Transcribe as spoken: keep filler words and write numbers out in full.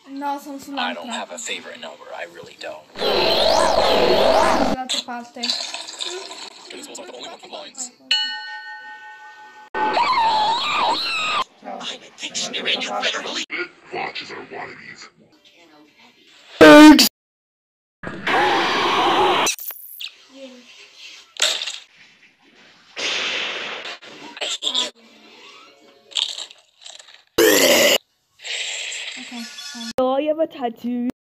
No, sono I sull'altra. don't have a favorite number. I really don't. Dall'altra parte. This was the only one with lines. Watches are wannabes. Okay. Oh, you have a tattoo.